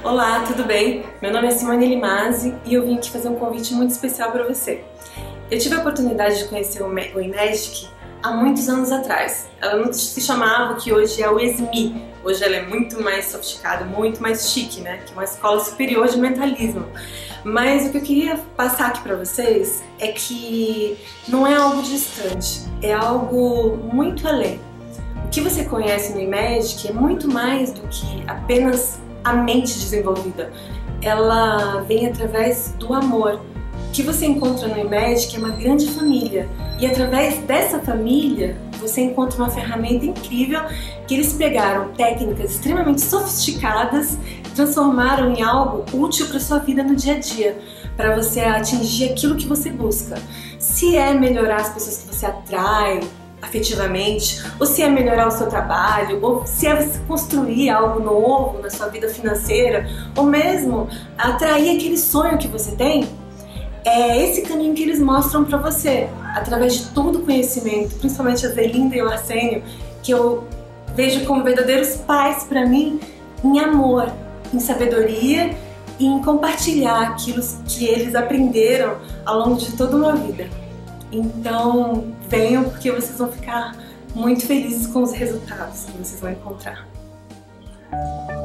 Olá, tudo bem? Meu nome é Simone Limazzi e eu vim aqui fazer um convite muito especial para você. Eu tive a oportunidade de conhecer o Imagic há muitos anos atrás. Ela não se chamava o que hoje é o ESMI. Hoje ela é muito mais sofisticada, muito mais chique, né? Que é uma escola superior de mentalismo. Mas o que eu queria passar aqui para vocês é que não é algo distante, é algo muito além. O que você conhece no Imagic é muito mais do que apenas a mente desenvolvida. Ela vem através do amor. O que você encontra no Imagic é uma grande família. E através dessa família, você encontra uma ferramenta incrível que eles pegaram técnicas extremamente sofisticadas e transformaram em algo útil para sua vida no dia a dia, para você atingir aquilo que você busca. Se é melhorar as pessoas que você atrai afetivamente, ou se é melhorar o seu trabalho, ou se é você construir algo novo na sua vida financeira, ou mesmo atrair aquele sonho que você tem, é esse caminho que eles mostram para você, através de todo o conhecimento, principalmente a Zelinda e o Arsênio, que eu vejo como verdadeiros pais para mim, em amor, em sabedoria e em compartilhar aquilo que eles aprenderam ao longo de toda uma vida. Então, venham porque vocês vão ficar muito felizes com os resultados que vocês vão encontrar.